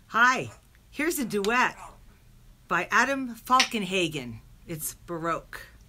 Hi, here's a duet by Adam Falckenhagen. It's Baroque.